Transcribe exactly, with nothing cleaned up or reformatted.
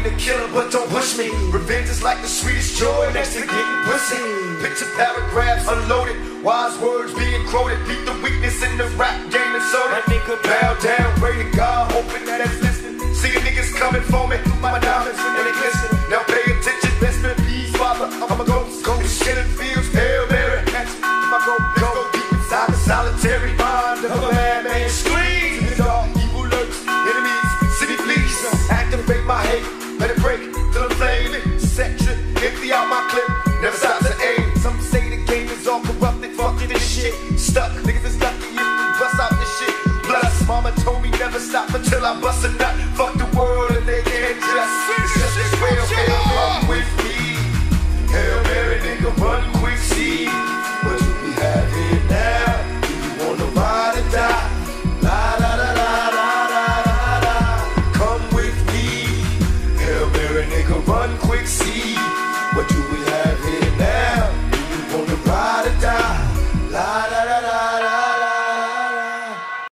the killer, but don't push me. Revenge is like the sweetest joy next to getting pussy. Picture paragraphs unloaded, wise words being quoted. Beat the weakness in the rap game and sold it. Nigga bow down, pray to God, hoping that it's listening. Seeing niggas coming for me, my diamonds in the